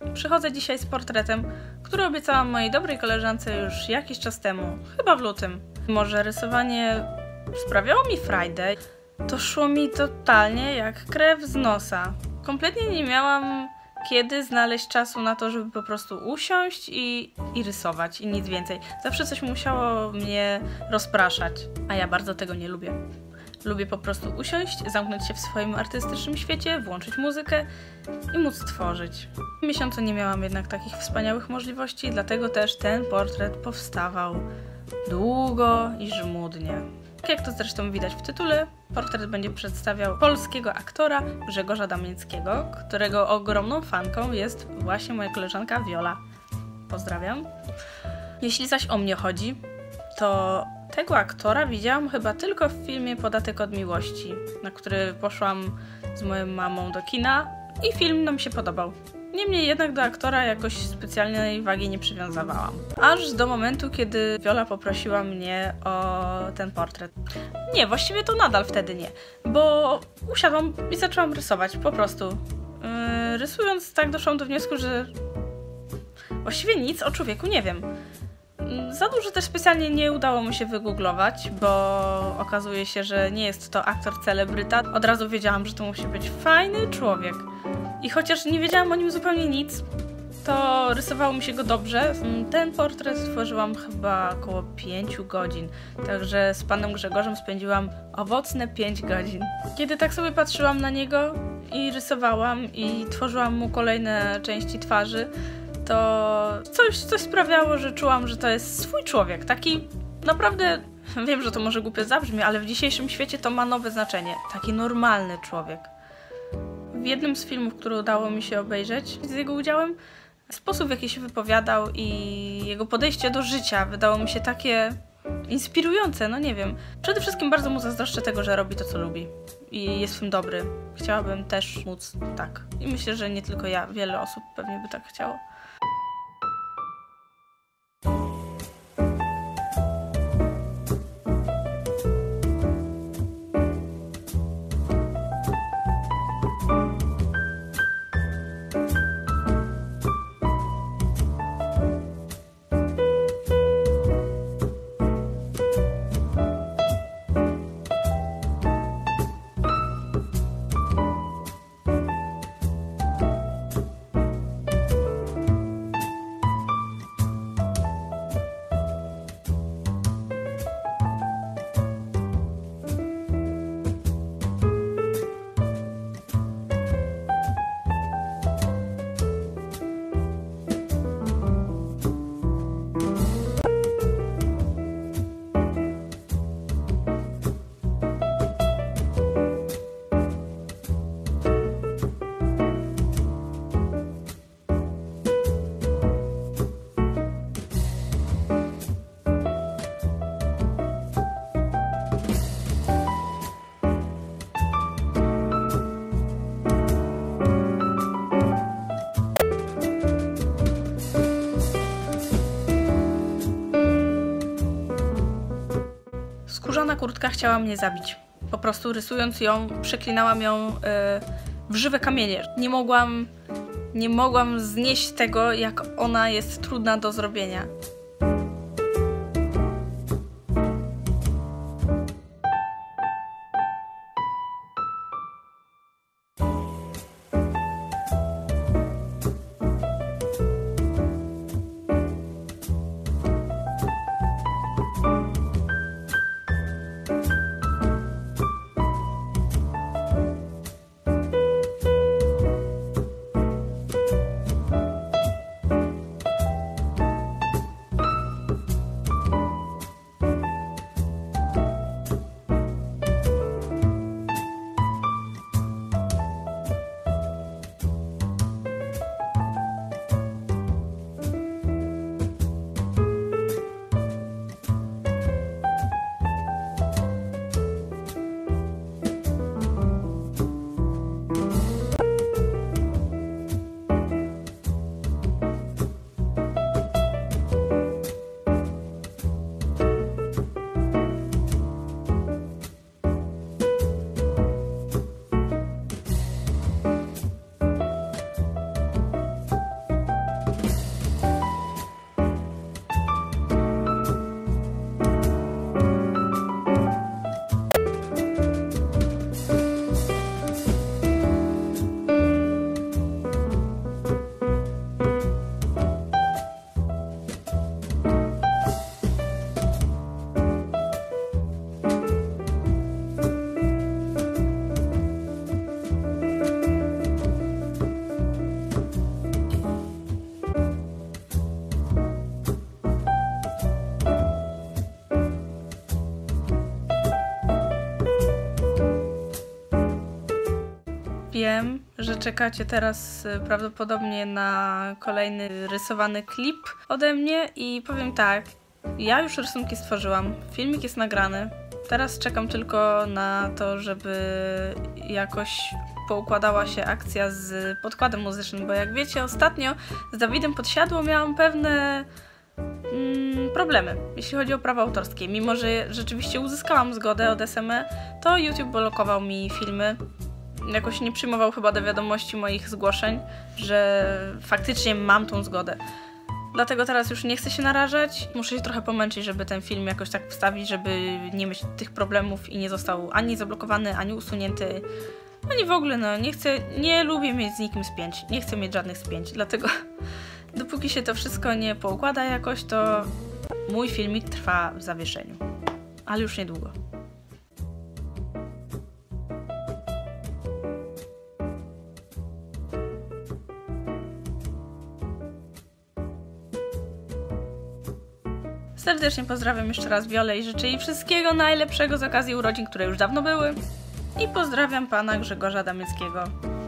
Przychodzę dzisiaj z portretem, który obiecałam mojej dobrej koleżance już jakiś czas temu, chyba w lutym. Może rysowanie sprawiało mi frajdę, to szło mi totalnie jak krew z nosa. Kompletnie nie miałam kiedy znaleźć czasu na to, żeby po prostu usiąść i rysować i nic więcej. Zawsze coś musiało mnie rozpraszać, a ja bardzo tego nie lubię. Lubię po prostu usiąść, zamknąć się w swoim artystycznym świecie, włączyć muzykę i móc tworzyć. W miesiącu nie miałam jednak takich wspaniałych możliwości, dlatego też ten portret powstawał długo i żmudnie. Jak to zresztą widać w tytule, portret będzie przedstawiał polskiego aktora Grzegorza Damińskiego, którego ogromną fanką jest właśnie moja koleżanka Viola. Pozdrawiam. Jeśli zaś o mnie chodzi, to tego aktora widziałam chyba tylko w filmie Podatek od miłości, na który poszłam z moją mamą do kina i film nam się podobał. Niemniej jednak do aktora jakoś specjalnej wagi nie przywiązywałam. Aż do momentu, kiedy Viola poprosiła mnie o ten portret. Nie, właściwie to nadal wtedy nie, bo usiadłam i zaczęłam rysować, po prostu. Rysując tak doszłam do wniosku, że właściwie nic o człowieku nie wiem. Za dużo też specjalnie nie udało mi się wygooglować, bo okazuje się, że nie jest to aktor celebryta. Od razu wiedziałam, że to musi być fajny człowiek. I chociaż nie wiedziałam o nim zupełnie nic, to rysowało mi się go dobrze. Ten portret tworzyłam chyba około 5 godzin, także z panem Grzegorzem spędziłam owocne 5 godzin. Kiedy tak sobie patrzyłam na niego i rysowałam i tworzyłam mu kolejne części twarzy, to coś sprawiało, że czułam, że to jest swój człowiek, taki naprawdę, wiem, że to może głupio zabrzmi, ale w dzisiejszym świecie to ma nowe znaczenie, taki normalny człowiek. W jednym z filmów, który udało mi się obejrzeć z jego udziałem, sposób, w jaki się wypowiadał i jego podejście do życia wydało mi się takie inspirujące, no nie wiem. Przede wszystkim bardzo mu zazdroszczę tego, że robi to, co lubi i jest w tym dobry. Chciałabym też móc tak. I myślę, że nie tylko ja, wiele osób pewnie by tak chciało. Skórzana kurtka chciała mnie zabić. Po prostu rysując ją, przeklinałam ją w żywe kamienie. Nie mogłam znieść tego, jak ona jest trudna do zrobienia. Wiem, że czekacie teraz prawdopodobnie na kolejny rysowany klip ode mnie i powiem tak, ja już rysunki stworzyłam, filmik jest nagrany, teraz czekam tylko na to, żeby jakoś poukładała się akcja z podkładem muzycznym, bo jak wiecie, ostatnio z Dawidem Podsiadło miałam pewne problemy, jeśli chodzi o prawa autorskie. Mimo że rzeczywiście uzyskałam zgodę od SME, to YouTube blokował mi filmy. Jakoś nie przyjmował chyba do wiadomości moich zgłoszeń, że faktycznie mam tą zgodę. Dlatego teraz już nie chcę się narażać. Muszę się trochę pomęczyć, żeby ten film jakoś tak wstawić, żeby nie mieć tych problemów i nie został ani zablokowany, ani usunięty, ani w ogóle, no nie lubię mieć z nikim spięć. Nie chcę mieć żadnych spięć, dlatego dopóki się to wszystko nie poukłada jakoś, to mój filmik trwa w zawieszeniu. Ale już niedługo. Serdecznie pozdrawiam jeszcze raz Wiolę i życzę jej wszystkiego najlepszego z okazji urodzin, które już dawno były. I pozdrawiam pana Grzegorza Damieckiego.